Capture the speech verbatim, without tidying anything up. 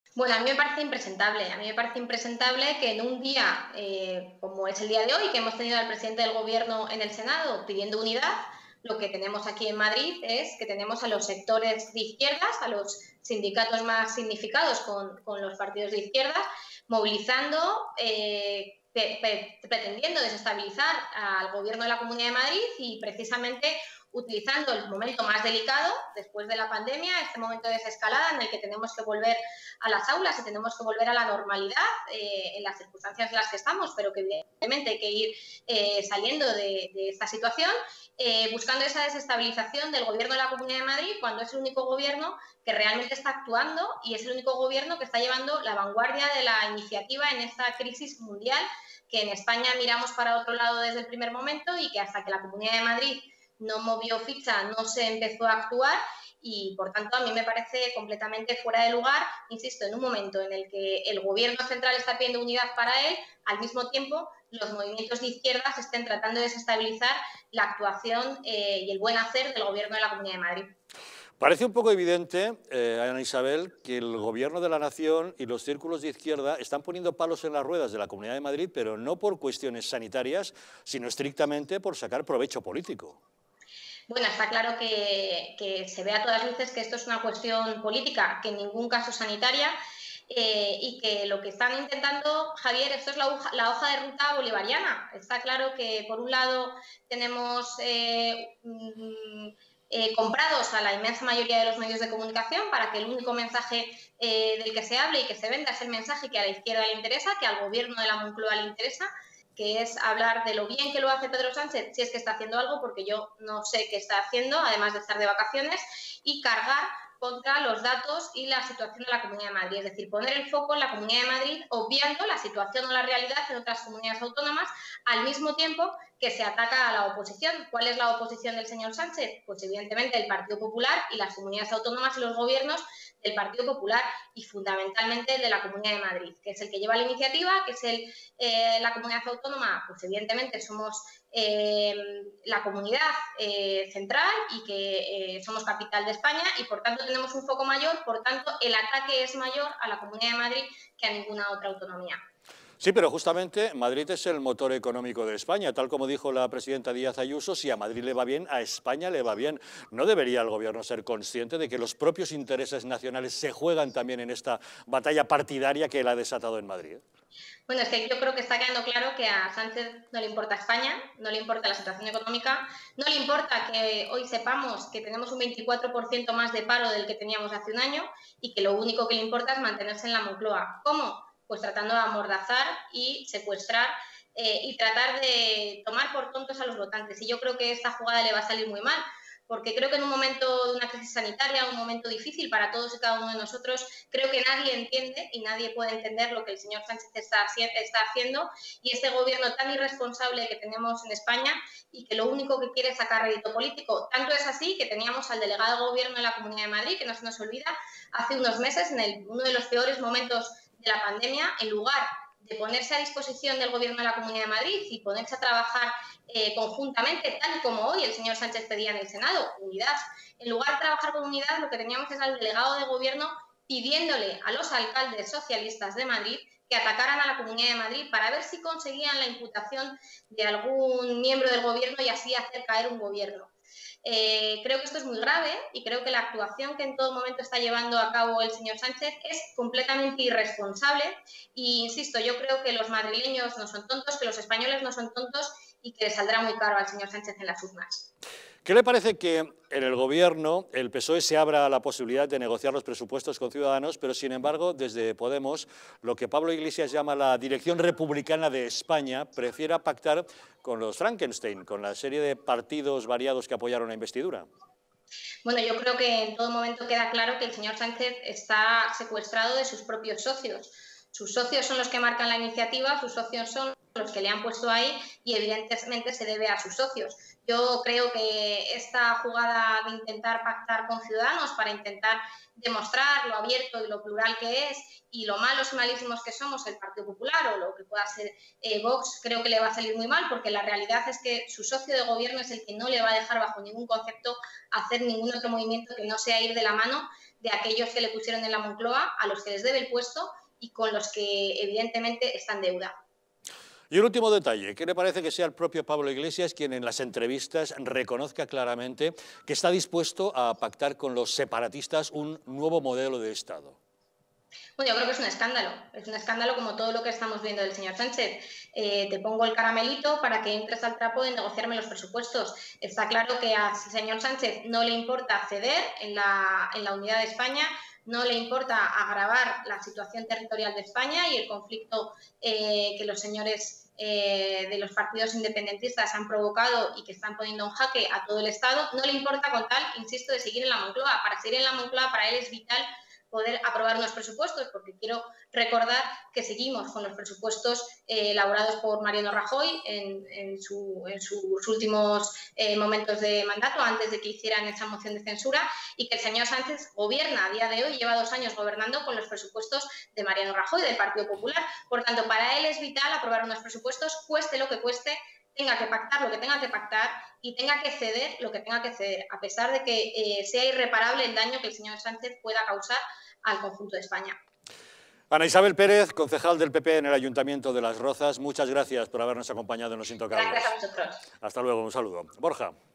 Bueno, a mí me parece impresentable. A mí me parece impresentable que en un día, eh, como es el día de hoy, que hemos tenido al presidente del Gobierno en el Senado pidiendo unidad, lo que tenemos aquí en Madrid es que tenemos a los sectores de izquierdas, a los sindicatos más significados con, con los partidos de izquierdas, movilizando, eh, pe pe pretendiendo desestabilizar al Gobierno de la Comunidad de Madrid y precisamente utilizando el momento más delicado después de la pandemia, este momento de desescalada en el que tenemos que volver a las aulas y tenemos que volver a la normalidad eh, en las circunstancias en las que estamos, pero que evidentemente hay que ir eh, saliendo de, de esta situación, eh, buscando esa desestabilización del Gobierno de la Comunidad de Madrid cuando es el único gobierno que realmente está actuando y es el único gobierno que está llevando la vanguardia de la iniciativa en esta crisis mundial, que en España miramos para otro lado desde el primer momento y que hasta que la Comunidad de Madrid no movió ficha, no se empezó a actuar y, por tanto, a mí me parece completamente fuera de lugar, insisto, en un momento en el que el Gobierno central está pidiendo unidad para él, al mismo tiempo los movimientos de izquierdas estén tratando de desestabilizar la actuación eh, y el buen hacer del Gobierno de la Comunidad de Madrid. Parece un poco evidente, eh, Ana Isabel, que el Gobierno de la Nación y los círculos de izquierda están poniendo palos en las ruedas de la Comunidad de Madrid, pero no por cuestiones sanitarias, sino estrictamente por sacar provecho político. Bueno, está claro que, que se ve a todas luces que esto es una cuestión política, que en ningún caso sanitaria, eh, y que lo que están intentando, Javier, esto es la hoja, la hoja de ruta bolivariana. Está claro que, por un lado, tenemos eh, mm, eh, comprados a la inmensa mayoría de los medios de comunicación para que el único mensaje eh, del que se hable y que se venda es el mensaje que a la izquierda le interesa, que al gobierno de la Moncloa le interesa, que es hablar de lo bien que lo hace Pedro Sánchez, si es que está haciendo algo, porque yo no sé qué está haciendo, además de estar de vacaciones, y cargar contra los datos y la situación de la Comunidad de Madrid. Es decir, poner el foco en la Comunidad de Madrid, obviando la situación o la realidad en otras comunidades autónomas, al mismo tiempo que se ataca a la oposición. ¿Cuál es la oposición del señor Sánchez? Pues evidentemente el Partido Popular y las comunidades autónomas y los gobiernos del Partido Popular y fundamentalmente el de la Comunidad de Madrid, que es el que lleva la iniciativa, que es el, eh, la comunidad autónoma, pues evidentemente somos eh, la comunidad eh, central y que eh, somos capital de España y por tanto tenemos un foco mayor, por tanto el ataque es mayor a la Comunidad de Madrid que a ninguna otra autonomía. Sí, pero justamente Madrid es el motor económico de España, tal como dijo la presidenta Díaz Ayuso, si a Madrid le va bien, a España le va bien. ¿No debería el Gobierno ser consciente de que los propios intereses nacionales se juegan también en esta batalla partidaria que él ha desatado en Madrid? Bueno, es que yo creo que está quedando claro que a Sánchez no le importa España, no le importa la situación económica, no le importa que hoy sepamos que tenemos un veinticuatro por ciento más de paro del que teníamos hace un año y que lo único que le importa es mantenerse en la Moncloa. ¿Cómo? Pues tratando de amordazar y secuestrar eh, y tratar de tomar por tontos a los votantes. Y yo creo que esta jugada le va a salir muy mal, porque creo que en un momento de una crisis sanitaria, un momento difícil para todos y cada uno de nosotros, creo que nadie entiende y nadie puede entender lo que el señor Sánchez está, está haciendo y este gobierno tan irresponsable que tenemos en España y que lo único que quiere es sacar rédito político. Tanto es así que teníamos al delegado de gobierno de la Comunidad de Madrid, que no se nos olvida, hace unos meses, en el, uno de los peores momentos de la pandemia, en lugar de ponerse a disposición del Gobierno de la Comunidad de Madrid y ponerse a trabajar eh, conjuntamente, tal como hoy el señor Sánchez pedía en el Senado, unidad. En lugar de trabajar con unidad, lo que teníamos es al delegado de Gobierno pidiéndole a los alcaldes socialistas de Madrid que atacaran a la Comunidad de Madrid para ver si conseguían la imputación de algún miembro del Gobierno y así hacer caer un Gobierno. Eh, creo que esto es muy grave y creo que la actuación que en todo momento está llevando a cabo el señor Sánchez es completamente irresponsable y, insisto, yo creo que los madrileños no son tontos, que los españoles no son tontos y que le saldrá muy caro al señor Sánchez en las urnas. ¿Qué le parece que en el Gobierno el P S O E se abra a la posibilidad de negociar los presupuestos con Ciudadanos, pero sin embargo desde Podemos, lo que Pablo Iglesias llama la Dirección Republicana de España, prefiera pactar con los Frankenstein, con la serie de partidos variados que apoyaron la investidura? Bueno, yo creo que en todo momento queda claro que el señor Sánchez está secuestrado de sus propios socios. Sus socios son los que marcan la iniciativa, sus socios son los que le han puesto ahí y evidentemente se debe a sus socios. Yo creo que esta jugada de intentar pactar con Ciudadanos para intentar demostrar lo abierto y lo plural que es y lo malos y malísimos que somos el Partido Popular o lo que pueda ser eh, Vox, creo que le va a salir muy mal porque la realidad es que su socio de gobierno es el que no le va a dejar bajo ningún concepto hacer ningún otro movimiento que no sea ir de la mano de aquellos que le pusieron en la Moncloa, a los que les debe el puesto y con los que evidentemente está en deuda. Y un último detalle, ¿qué le parece que sea el propio Pablo Iglesias quien en las entrevistas reconozca claramente que está dispuesto a pactar con los separatistas un nuevo modelo de Estado? Bueno, yo creo que es un escándalo, es un escándalo como todo lo que estamos viendo del señor Sánchez. Eh, te pongo el caramelito para que entres al trapo de negociarme los presupuestos. Está claro que al señor Sánchez no le importa ceder en la, en la unidad de España, no le importa agravar la situación territorial de España y el conflicto eh, que los señores eh, de los partidos independentistas han provocado y que están poniendo en jaque a todo el Estado. No le importa con tal, insisto, de seguir en la Moncloa. Para seguir en la Moncloa, para él es vital poder aprobar unos presupuestos, porque quiero recordar que seguimos con los presupuestos eh, elaborados por Mariano Rajoy en, en, su, en sus últimos eh, momentos de mandato, antes de que hicieran esa moción de censura, y que el señor Sánchez gobierna a día de hoy, lleva dos años gobernando con los presupuestos de Mariano Rajoy, del Partido Popular. Por tanto, para él es vital aprobar unos presupuestos, cueste lo que cueste, tenga que pactar lo que tenga que pactar y tenga que ceder lo que tenga que ceder, a pesar de que eh, sea irreparable el daño que el señor Sánchez pueda causar al conjunto de España. Ana Isabel Pérez, concejal del P P en el Ayuntamiento de Las Rozas, muchas gracias por habernos acompañado en Los Intocables. Gracias a vosotros. Hasta luego, un saludo. Borja.